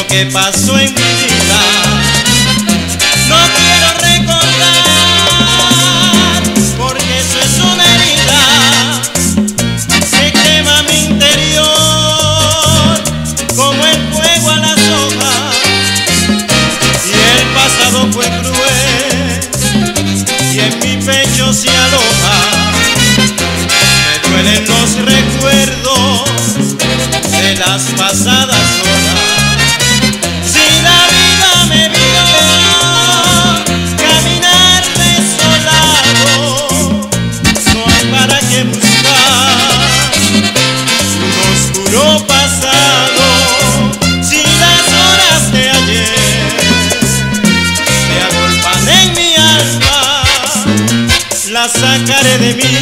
que pasó en mi vida. No quiero recordar, porque eso es una herida que quema mi interior como el fuego a las hojas. Y el pasado fue cruel y en mi pecho se aloja. Me duelen los recuerdos de las pasadas horas. Si la vida me vio caminar desolado, no hay para qué buscar un oscuro pasado. Si las horas de ayer me agolpan en mi alma, las sacaré de mí,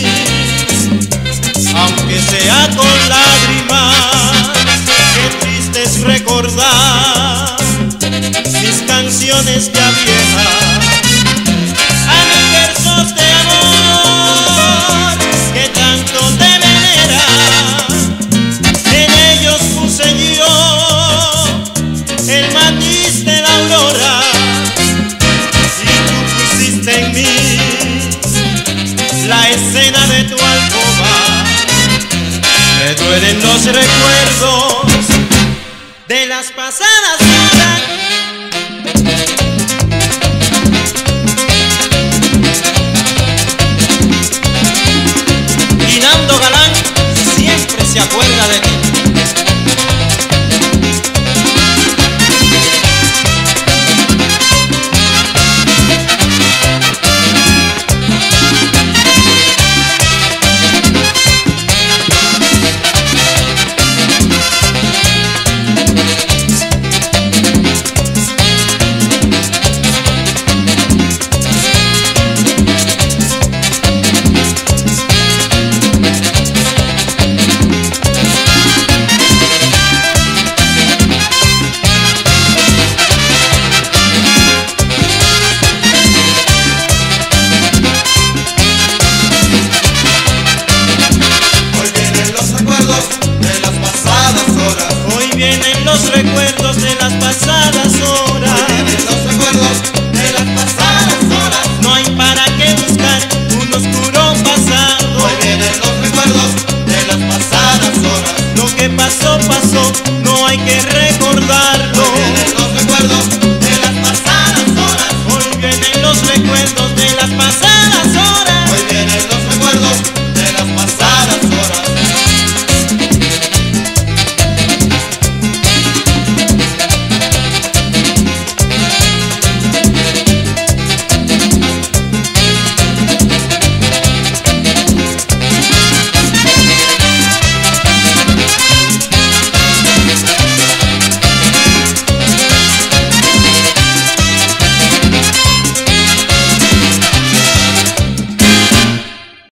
aunque sea con lágrimas. Qué triste es recordar mis canciones ya viejas, a mis versos de amor que tanto te veneran. En ellos puse yo el matiz de la aurora y tú pusiste en mí la escena de tu alcoba. Me duelen los recuerdos de las pasadas.